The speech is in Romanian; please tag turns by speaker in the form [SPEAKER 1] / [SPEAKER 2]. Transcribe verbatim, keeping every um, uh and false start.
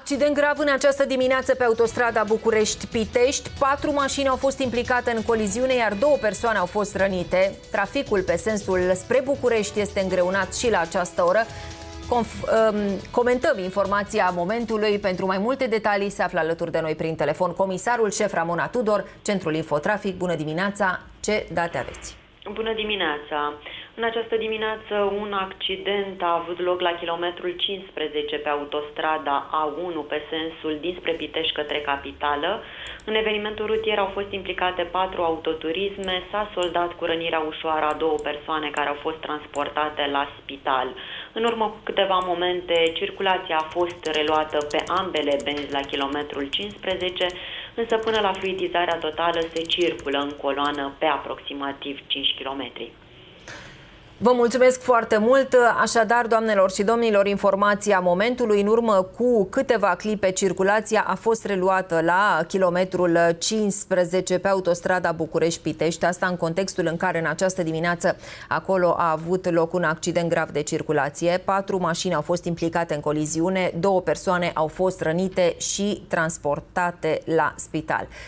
[SPEAKER 1] Accident grav în această dimineață pe autostrada București-Pitești. Patru mașini au fost implicate în coliziune, iar două persoane au fost rănite. Traficul pe sensul spre București este îngreunat și la această oră. Conf- comentăm informația momentului. Pentru mai multe detalii se află alături de noi prin telefon comisarul șef Ramona Tudor, Centrul Infotrafic. Bună dimineața! Ce date aveți?
[SPEAKER 2] Bună dimineața! În această dimineață un accident a avut loc la kilometrul cincisprezece pe autostrada A unu pe sensul dinspre Pitești către capitală. În evenimentul rutier au fost implicate patru autoturisme. S-a soldat cu rănirea ușoară a două persoane care au fost transportate la spital. În urmă cu câteva momente, circulația a fost reluată pe ambele benzi la kilometrul cincisprezece, însă până la fluidizarea totală se circulă în coloană pe aproximativ cinci kilometri.
[SPEAKER 1] Vă mulțumesc foarte mult. Așadar, doamnelor și domnilor, informația momentului. În urmă cu câteva clipe, circulația a fost reluată la kilometrul cincisprezece pe autostrada București-Pitești. Asta în contextul în care în această dimineață acolo a avut loc un accident grav de circulație. Patru mașini au fost implicate în coliziune, două persoane au fost rănite și transportate la spital.